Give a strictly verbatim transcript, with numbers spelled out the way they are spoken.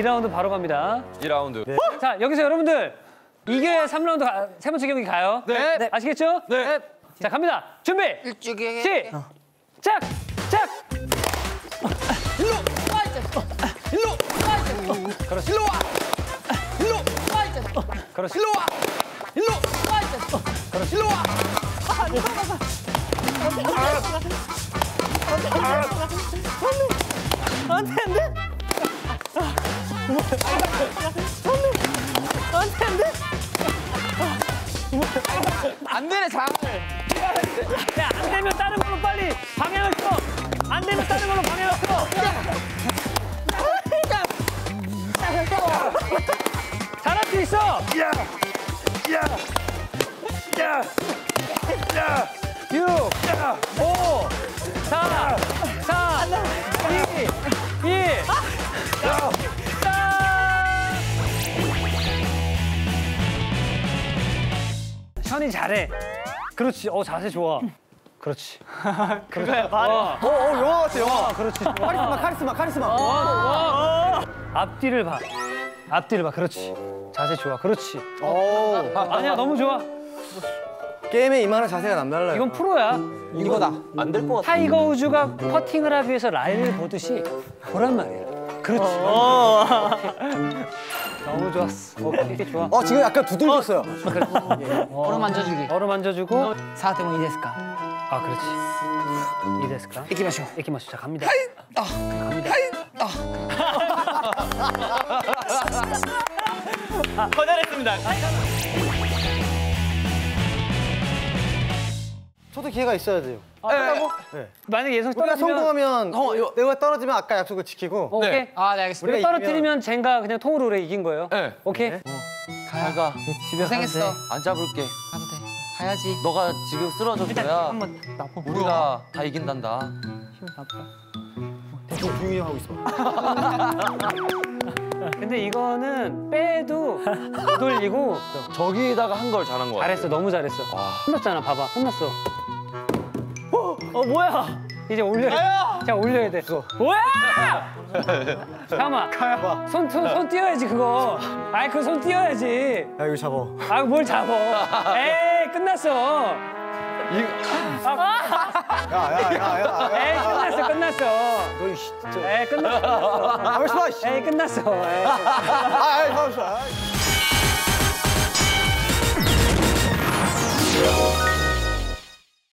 라운드 바로 갑니다. 이 라운드. 네. 자, 여기서 여러분들 이겨야 삼 라운드 가, 세 번째 경기 가요. 네. 네. 아시겠죠? 네. 자, 갑니다. 준비. 일찍이 시작. 작. 일로 와 일로 그렇지. 일로 와 일로 와 그렇지. 일로 와 일로 와 그렇지. 일로 와 안돼 안돼. 안돼 안돼. 안 되네 장. 야, 안 되면 다른 걸로 빨리 방향을 틀어. 안 되면 다른 걸로 방향을 틀어. 잘할 수 있어. 야! 야! 야! 야! 육, 오, 사, 삼, 이, 일. 야! 션이 잘해. 그렇지. 어, 자세 좋아. 그렇지. 그거야, 말해. 어, 어, 어, 영화 같아, 영화. 그렇지. 카리스마, 카리스마, 카리스마. 와, 와. 앞뒤를 봐. 앞뒤를 봐. 그렇지. 자세 좋아. 그렇지. 오. 아니야, 너무 좋아. 게임에 임하는 자세가 남달라요. 이건 프로야. 이거다. 안 될 것 같아. 타이거 우즈가 퍼팅을 하기 위해서 라인을 보듯이 보란 말이야. 그렇지. 너무 좋았어. 오케이, 좋아. 어, 지금 약간 두들겼어요. 그래. 얼어 만져주기. 얼어 만져주고. 사 대 오 이 데스까? 아, 그렇지. 이 데스까? 이기마쇼. 이기마쇼. 자, 갑니다. 아, 갑니다. 아. 거절했습니다. 저도 기회가 있어야 돼요. 아, 네. 만약에 예성 우리가 떨어지면 성공하면 어, 내가 떨어지면 아까 약속을 지키고. 오케이. 네. 아, 네 알겠습니다. 우리가 떨어뜨리면 젠가 그냥 통으로 우리 이긴 거예요. 네. 오케이. 네. 잘 가. 집에 고생했어. 안 잡을게. 가도 돼. 가야지. 너가 지금 쓰러졌어야 한번 나빠. 우리가 다 이긴단다. 힘 나빠. 대충 조용히 하고 있어. 근데 이거는 빼도 못 돌리고 저기다가 한 걸 잘한 거야. 잘했어. 너무 잘했어. 아. 혼났잖아. 봐봐. 혼났어. 어, 어 뭐야? 이제 올려야 돼. 자, 올려야 돼. 뭐야? 잠깐만. 손, 손, 손 띄어야지, 그거. 아이, 그 손 띄어야지. 야, 이거 잡아. 아, 뭘 잡어. 에이, 끝났어. 이... 야, 야, 야, 야. 에이, 끝났어, 끝났어. 너, 이 씨, 진짜. 에이, 끝났어. 가만있어 봐, 씨. 에이, 끝났어. 에이. 아, 아, 가만있어.